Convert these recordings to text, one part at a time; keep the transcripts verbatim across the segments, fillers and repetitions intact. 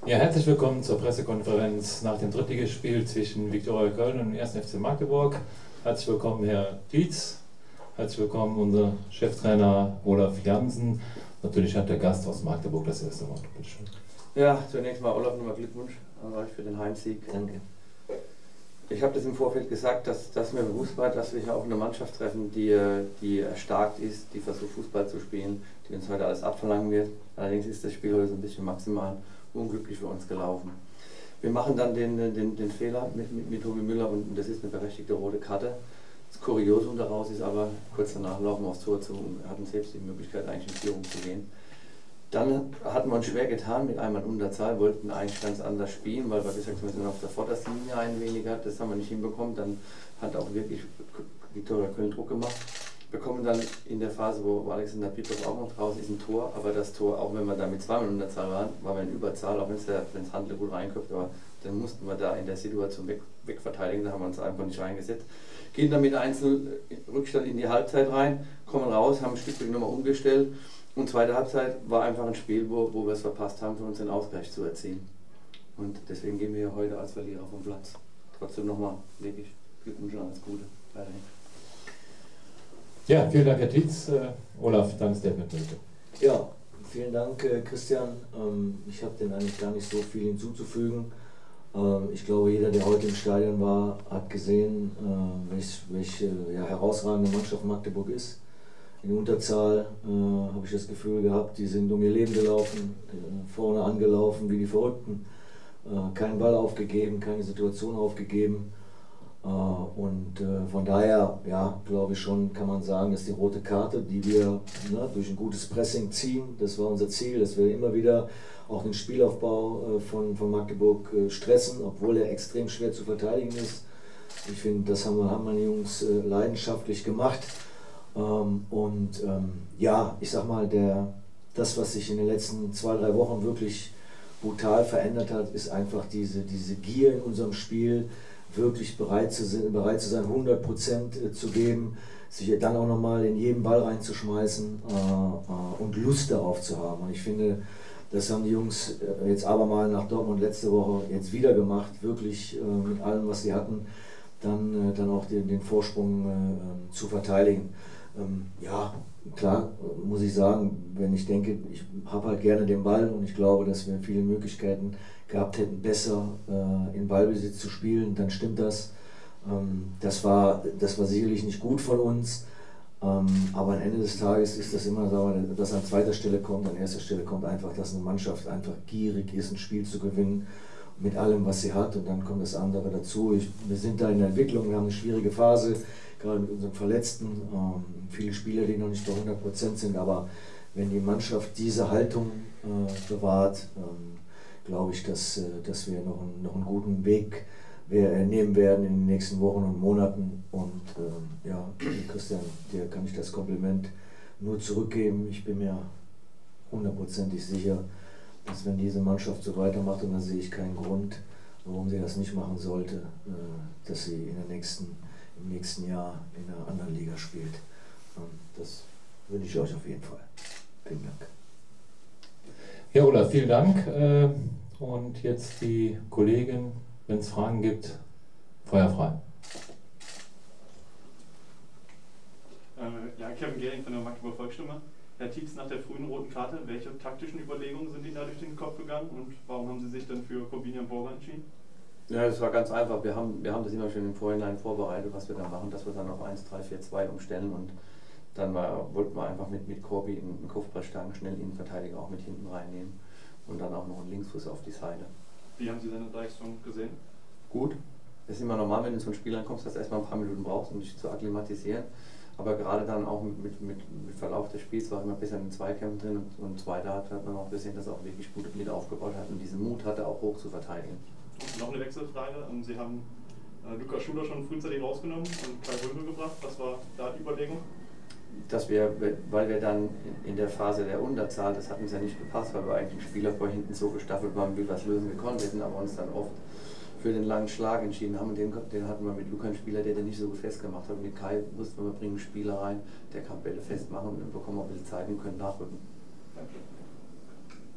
Ja, herzlich willkommen zur Pressekonferenz nach dem Drittligaspiel zwischen Viktoria Köln und dem ersten F C Magdeburg. Herzlich willkommen, Herr Tietz. Herzlich willkommen, unser Cheftrainer Olaf Jansen. Natürlich hat der Gast aus Magdeburg das erste Wort. Bitte schön. Ja, zunächst mal Olaf, nochmal Glückwunsch an euch für den Heimsieg. Danke. Ich habe das im Vorfeld gesagt, dass, dass mir bewusst war, dass wir hier auch eine Mannschaft treffen, die, die erstarkt ist, die versucht Fußball zu spielen, die uns heute alles abverlangen wird. Allerdings ist das Spiel heute so ein bisschen maximal unglücklich für uns gelaufen. Wir machen dann den, den, den Fehler mit, mit, mit Tobi Müller und das ist eine berechtigte rote Karte. Das Kuriosum daraus ist aber, kurz danach laufen wir aufs Tor zu und hatten selbst die Möglichkeit, eigentlich in Führung zu gehen. Dann hatten wir uns schwer getan mit einmal Unterzahl, wollten eigentlich ganz anders spielen, weil wir gesagt haben, wir sind auf der vordersten Linie ein weniger, das haben wir nicht hinbekommen. Dann hat auch wirklich Viktoria Köln Druck gemacht. Wir kommen dann in der Phase, wo Alexander Pietov auch noch draußen ist, ein Tor, aber das Tor, auch wenn wir da mit zweimal Unterzahl waren, waren wir in Überzahl, auch wenn es das Handel gut reinköpft, aber dann mussten wir da in der Situation weg, wegverteidigen, da haben wir uns einfach nicht reingesetzt. Gehen dann mit eins null Rückstand in die Halbzeit rein, kommen raus, haben ein Stück nochmal umgestellt und zweite Halbzeit war einfach ein Spiel, wo, wo wir es verpasst haben, für uns den Ausgleich zu erzielen. Und deswegen gehen wir heute als Verlierer vom Platz. Trotzdem nochmal wirklich Glückwunsch und alles Gute. Weiterhin. Ja, vielen Dank, Herr Tietz. Äh, Olaf, dein Statement bitte. Ja, vielen Dank, äh, Christian. Ähm, ich habe dem eigentlich gar nicht so viel hinzuzufügen. Ähm, ich glaube, jeder, der heute im Stadion war, hat gesehen, äh, welche, welche ja, herausragende Mannschaft Magdeburg ist. In Unterzahl äh, habe ich das Gefühl gehabt, die sind um ihr Leben gelaufen, äh, vorne angelaufen wie die Verrückten. Äh, keinen Ball aufgegeben, keine Situation aufgegeben. Und äh, von daher, ja, glaube ich schon, kann man sagen, dass die rote Karte, die wir ne, durch ein gutes Pressing ziehen, das war unser Ziel, dass wir immer wieder auch den Spielaufbau äh, von, von Magdeburg äh, stressen, obwohl er extrem schwer zu verteidigen ist. Ich finde, das haben, wir, haben meine Jungs äh, leidenschaftlich gemacht. Ähm, und ähm, ja, ich sag mal, der, das, was sich in den letzten zwei, drei Wochen wirklich brutal verändert hat, ist einfach diese, diese Gier in unserem Spiel, wirklich bereit zu, bereit zu sein, hundert Prozent zu geben, sich dann auch nochmal in jeden Ball reinzuschmeißen äh, äh, und Lust darauf zu haben. Und ich finde, das haben die Jungs jetzt abermal nach Dortmund letzte Woche jetzt wieder gemacht, wirklich äh, mit allem, was sie hatten, dann, äh, dann auch den, den Vorsprung äh, zu verteidigen. Ähm, ja, klar, muss ich sagen, wenn ich denke, ich habe halt gerne den Ball und ich glaube, dass wir viele Möglichkeiten gehabt hätten, besser äh, in Ballbesitz zu spielen, dann stimmt das. Ähm, das war, das war sicherlich nicht gut von uns, ähm, aber am Ende des Tages ist das immer, sagen wir, dass an zweiter Stelle kommt, an erster Stelle kommt einfach, dass eine Mannschaft einfach gierig ist, ein Spiel zu gewinnen, mit allem, was sie hat, und dann kommt das andere dazu. Ich, wir sind da in der Entwicklung, wir haben eine schwierige Phase, gerade mit unseren Verletzten, ähm, viele Spieler, die noch nicht bei hundert Prozent sind, aber wenn die Mannschaft diese Haltung äh, bewahrt, ähm, glaube ich, dass, äh, dass wir noch einen, noch einen guten Weg nehmen werden in den nächsten Wochen und Monaten. Und ähm, ja, Christian, dir kann ich das Kompliment nur zurückgeben. Ich bin mir hundertprozentig sicher, dass wenn diese Mannschaft so weitermacht, und da sehe ich keinen Grund, warum sie das nicht machen sollte, äh, dass sie in der nächsten, im nächsten Jahr in einer anderen Liga spielt. Und das wünsche ich euch auf jeden Fall. Vielen Dank. Ja, Olaf, vielen Dank. Äh, und jetzt die Kollegin, wenn es Fragen gibt, Feuer frei. Äh, ja, Kevin Gehring von der Magdeburger Volksstimme. Herr Tietz, nach der frühen roten Karte, welche taktischen Überlegungen sind Ihnen da durch den Kopf gegangen und warum haben Sie sich dann für Corbinian Borger entschieden? Ja, das war ganz einfach. Wir haben, wir haben das immer schon im Vorhinein vorbereitet, was wir da machen, dass wir dann auf eins drei vier zwei umstellen, und dann war, wollten wir einfach mit, mit Corby einen Kopfballstangen schnell Innenverteidiger auch mit hinten reinnehmen und dann auch noch einen Linksfuß auf die Seite. Wie haben Sie seine Leistung gesehen? Gut. Das ist immer normal, wenn du so ein Spiel ankommst, dass du erstmal ein paar Minuten brauchst, um dich zu akklimatisieren. Aber gerade dann auch mit, mit, mit, mit Verlauf des Spiels war immer besser in den Zweikämpfen drin, und, und zweiter hat, hat man auch gesehen, dass er auch wirklich gut mit aufgebaut hat und diesen Mut hatte, auch hoch zu verteidigen. Und noch eine Wechselfrage. Sie haben äh, Lukas Schuler schon frühzeitig rausgenommen und Kai Röbel gebracht. Was war da die Überlegung? Dass wir, weil wir dann in der Phase der Unterzahl, das hat uns ja nicht gepasst, weil wir eigentlich Spieler vor hinten so gestaffelt waren, wie wir es lösen gekonnt hätten, aber uns dann oft für den langen Schlag entschieden haben, und den, den hatten wir mit Luca einen Spieler, der den nicht so gut festgemacht hat. Und mit Kai wussten wir, wir bringen einen Spieler rein, der kann Bälle festmachen und dann bekommen wir ein bisschen Zeit und können nachrücken. Danke.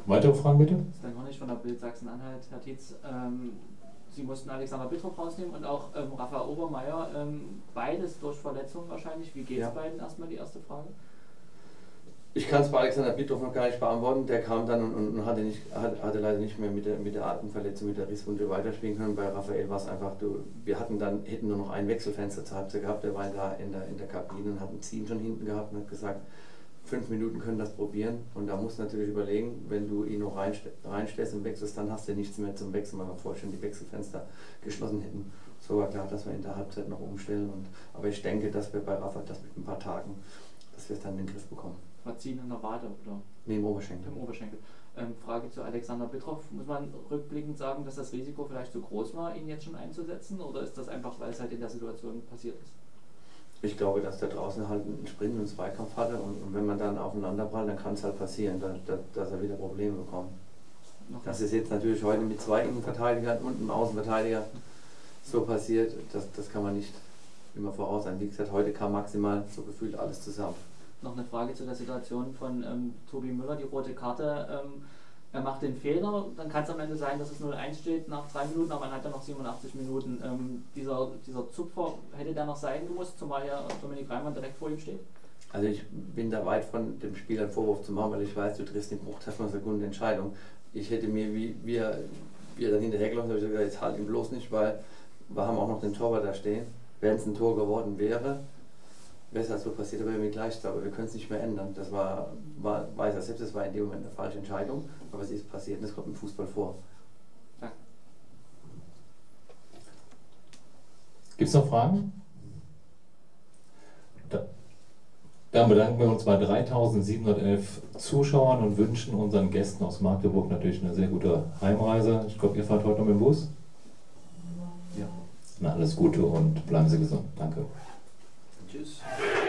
Weitere Fragen bitte? Sven Hornig von der Bild Sachsen-Anhalt. Herr Tietz, ähm, Sie mussten Alexander Bittroff rausnehmen und auch ähm, Raphael Obermeier. Ähm, beides durch Verletzungen wahrscheinlich. Wie geht es Ja. beiden? Erstmal die erste Frage. Ich kann es bei Alexander Bittroff noch gar nicht beantworten. Der kam dann und, und hatte, nicht, hatte, hatte leider nicht mehr mit der, mit der Atemverletzung, mit der Risswunde weiterspielen können. Bei Raphael war es einfach, du, wir hatten dann, hätten nur noch ein Wechselfenster zur Halbzeit gehabt. Der war da in der, in der Kabine und hat ein Ziehen schon hinten gehabt und hat gesagt, fünf Minuten können das probieren. Und da musst du natürlich überlegen, wenn du ihn noch reinste reinstellst und wechselst, dann hast du nichts mehr zum Wechseln, weil wir vorher schon die Wechselfenster geschlossen hätten. So war klar, dass wir in der Halbzeit noch umstellen. Und, aber ich denke, dass wir bei Rafa das mit ein paar Tagen, dass wir es dann in den Griff bekommen. War Ziehen in der Wade oder? Nee, im Oberschenkel. Im Oberschenkel. Ähm, Frage zu Alexander Bittroff. Muss man rückblickend sagen, dass das Risiko vielleicht zu groß war, ihn jetzt schon einzusetzen? Oder ist das einfach, weil es halt in der Situation passiert ist? Ich glaube, dass der draußen halt einen Sprint und einen Zweikampf hatte und, und wenn man dann aufeinander prallt, dann kann es halt passieren, dass, dass, dass er wieder Probleme bekommt. Noch Das ist jetzt natürlich heute mit zwei Innenverteidigern und einem Außenverteidiger so passiert, das, das kann man nicht immer voraus sein. Wie gesagt, heute kam maximal so gefühlt alles zusammen. Noch eine Frage zu der Situation von ähm, Tobi Müller, die rote Karte. Ähm, er macht den Fehler, dann kann es am Ende sein, dass es null eins steht nach drei Minuten, aber man hat ja noch siebenundachtzig Minuten. Ähm, dieser, dieser Zupfer, hätte der noch sein gemusst, zumal ja Dominik Reimann direkt vor ihm steht? Also ich bin da weit von dem Spieler einen Vorwurf zu machen, weil ich weiß, du triffst den Bruchteil von einer Sekunde Entscheidung. Ich hätte mir, wie, wie, er, wie er dann hinterhergelaufen ist, habe ich gesagt, jetzt halt ihn bloß nicht, weil wir haben auch noch den Torwart da stehen. Wenn es ein Tor geworden wäre, wäre es halt so passiert, aber wir gleich, aber wir können es nicht mehr ändern. Das war, war, weiß er selbst, das war in dem Moment eine falsche Entscheidung, aber es ist passiert und das kommt im Fußball vor. Danke. Gibt es noch Fragen? Da, dann bedanken wir uns bei dreitausendsiebenhundertelf Zuschauern und wünschen unseren Gästen aus Magdeburg natürlich eine sehr gute Heimreise. Ich glaube, ihr fahrt heute noch mit dem Bus? Ja. Na, alles Gute und bleiben Sie gesund. Danke. Tschüss.